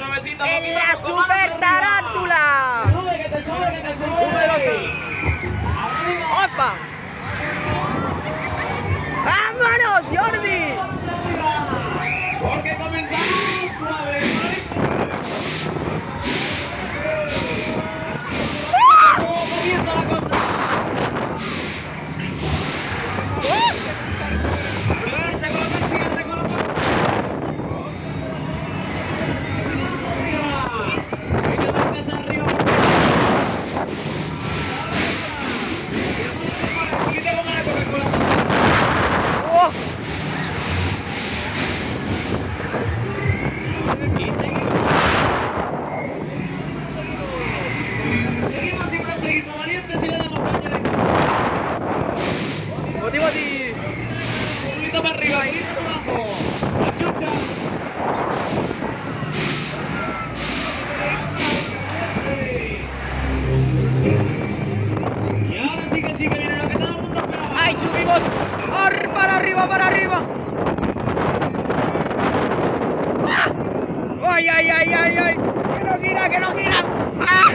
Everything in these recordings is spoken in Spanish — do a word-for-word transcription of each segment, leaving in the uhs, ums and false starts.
suavecito. ¡En la super tarántula! Sube, que te sube, que te sube. ¡Opa! ¡Vámonos, Jordi! Porque comenzamos suave. ¿Cómo comienza la cosa? Prepárense con los fíjate con los venga, venga, arriba. Y te pongan a correr con la ¡Oh! y seguimos. Seguimos y proseguimos valientes y le damos caña. ¡Boti, boti! Un poquito para arriba, un poquito abajo. La chucha. Y ahora sí que sí que viene lo que todo el mundo esperaba. ¡Ay, subimos! ¡Ar, para arriba, para arriba! ¡Ah! ¡Ay, ay, ay, ay, ay! ¡Que no gira, que no gira! ¡Ah!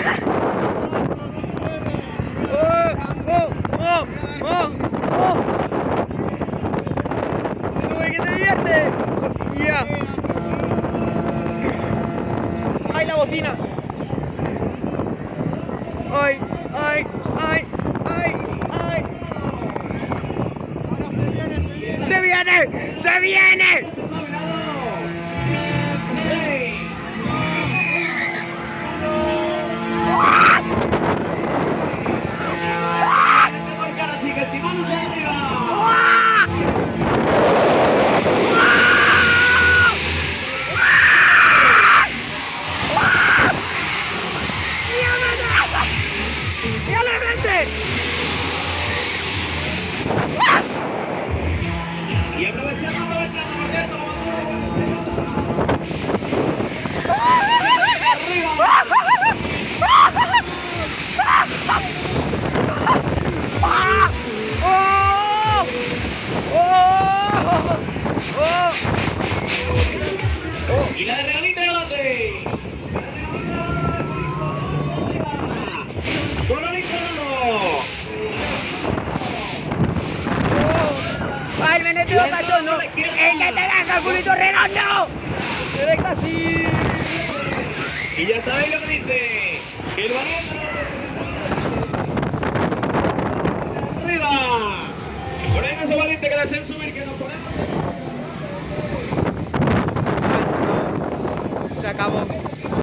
¡Oh, oh, oh, oh, oh! ¡Sube, que te divierte! ¡Hostia! ¡Ay, la bocina! ¡Ay, ay, ay, ay, ay! ¡Se viene! ¡Se viene! Así que si vamos arriba. ¡Ah! Y aprovechando, aprovechando, por cierto, y la de regalita grande. Solo listo. ¡Ay, el meneteo cachondo! ¡El que te da calculito redondo! ¡Directa así! Y ya sabéis lo que dice. Que el valiente arriba. Ponemos ese valiente que deseen subir, que nos ponemos. Se acabó.